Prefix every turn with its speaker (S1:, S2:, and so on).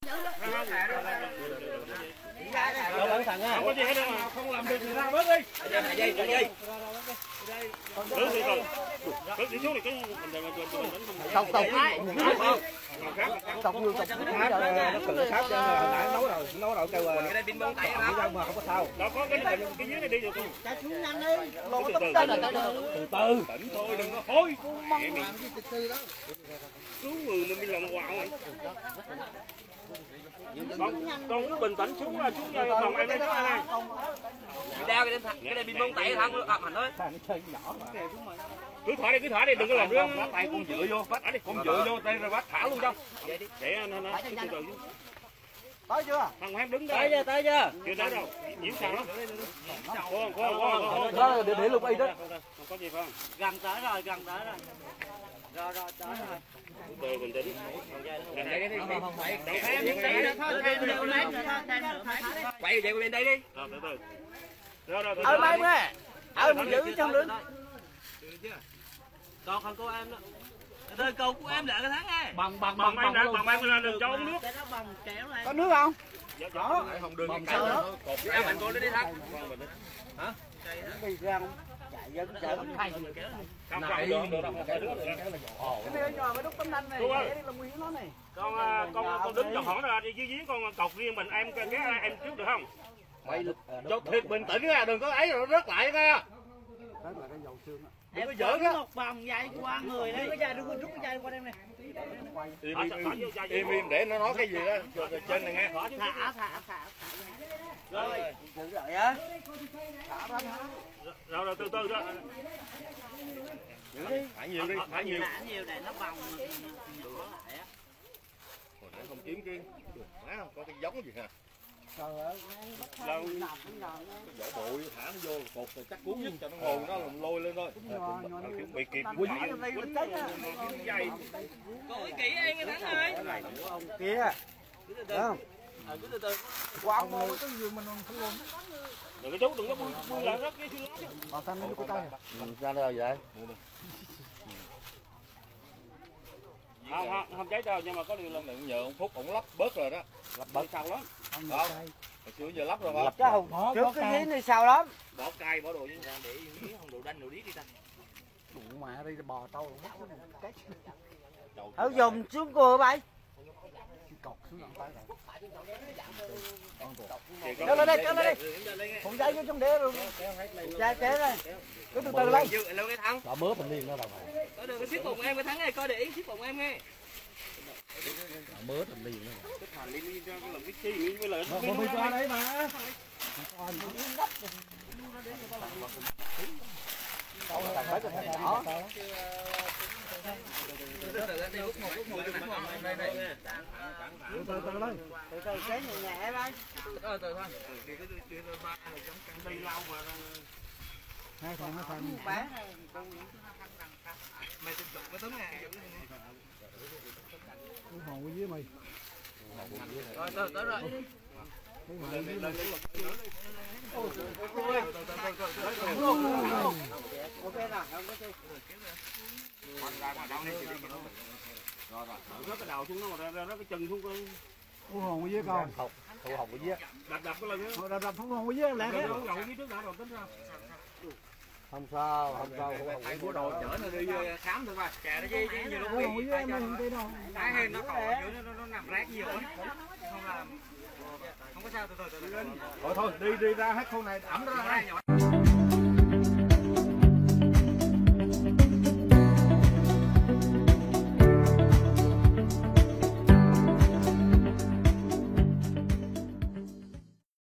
S1: Không có gì hết đâu mà không làm được thì ra bớt đi.
S2: Tộc người tộc nó cự sát cho hồi nãy nấu rồi kêu cái pin bông tẩy mà không có sao.
S1: Đâu có cái dưới này đi được không?
S3: Chạy xuống nhanh đi.
S1: Từ từ tỉnh thôi đừng có hối. Cứu người mà mình làm quạo rồi. Con cứ bình tĩnh xuống phòng em đó này.
S4: Đeo cái đây pin bông tẩy thằng hành thôi.
S1: Cứ thả đi đừng có làm rứa. Tay con dựa vô, bắt đi, con dựa vô tay rồi bắt thả luôn cho. Để nó từ từ.
S3: Tới chưa?
S1: Thằng em đứng đây.
S4: Tới chưa?
S1: Chưa tới đâu. Nhiễm sao đó.
S2: Đó để lúc ấy đó.
S1: Không có gì phải không?
S4: Gần tới rồi. Rồi tới rồi.
S1: Từ bình tĩnh.
S4: Quay về bên đây đi.
S1: Rồi từ từ. Rồi.
S3: Ở đây nè. Ở mình giữ trong đứng.
S4: Còn không cô em đó. Rồi cầu của em đợi cái tháng nghe.
S1: Bằng em ra đừng cho uống nước.
S3: Có nước không?
S1: Có. Không đường
S3: bằng sao đó.
S4: Em mình cô đi thắng.
S3: Hả? Đi ra không? Chạy dân chạy không thay.
S1: Không được.
S3: Cái này nhỏ mới đúc tấm đanh này, để là nguy hiểm nó này.
S1: Con đứng cho hỏi ra đi dưới giếng con cọc riêng mình em em trước được không?
S2: Mày
S1: cho thiệt bình tĩnh ra đừng có ấy rồi rớt lại nghe.
S3: Đó là cái dầu xương á.
S4: Em có giỡn á. Một vòng dây qua người đấy.
S3: Rút cái dây qua đây nè.
S1: Im để nó nói cái gì đó trên này nghe.
S4: Thả.
S3: Rồi, giữ lại á.
S1: Rồi từ từ đó. Thả nhiều đi, thả nhiều.
S4: Thả nhiều để nó vòng đũa lại á.
S1: Hồi nãy không kiếm cái má không có cái giống gì hả?
S3: Trời ơi,
S1: Lâu vỏ bụi thả nó vô cột rồi chắc cuốn nhất cho nó ngồi nó làm lôi lên thôi. Bị kịp dây.
S4: Cô kỹ em cái thắng ơi.
S3: Ông kia. Thấy không?
S4: Cứ từ từ.
S3: Quạo mồ cái gì mình không luôn.
S1: Đừng có đừng có buông lại rất cái xương lắm chứ.
S3: Mà sao nó có tay.
S2: ra đây vậy?
S1: Không cháy đâu nhưng mà có điều là
S2: Đừng nhờ ông Phúc ổng lắp bớt rồi đó.
S1: lắp bớt sao lắm.
S2: Không. Hồi xưa giờ lắp rồi mà.
S3: Lắp cái hùng trước cái giếng này sao lắm.
S1: Bỏ cay bỏ đồ chứ.
S4: Để miếng không đồ đanh đồ điếc đi ta.
S3: Đủ mà đi bò tao ở dùng xuống cua bay. Cột xuống tay này. Kéo lên đây. Phụng dây vô trong đĩa rồi. Dây kéo đây. Cứ từ từ lên.
S4: Lâu cái thắng.
S2: Đã mớ mình liền đó đâu mày.
S4: Có được cái thuyết phục em cái thắng này coi để ý thuyết phục em nghe.
S2: Mớ mình liền đó.
S1: Cái thằng đi cho cái làm cái chi với lại.
S3: Không đi qua đấy mà. Từ cái nhẹ đây.
S4: Từ thôi.
S1: Đi lâu mà.
S3: Hai thằng
S4: Bán mày tin cái tấm này.
S3: Hồn với mày.
S4: Rồi tới rồi.
S3: Ok nào, không có chi.
S1: Rớt cái đầu xuống nó rớt cái chân xuống con.
S3: Thu hồn với con.
S2: Thu hồn với
S1: Đập cái lần đó.
S3: Đập thu hồn với lẹ thế.
S1: Đầu dưới trước đã rồi tính ra.
S2: Không sao.
S4: Thầy của đồ chở nó đi khám thôi mà. Kệ nó chứ nhiều lúc
S3: Thu hồn với em mình đi đâu.
S4: cái nó cọ dưới nó nằm rác nhiều ấy. Không làm. Không có sao từ từ.
S2: Thôi đi ra hết khu này ẩm ra.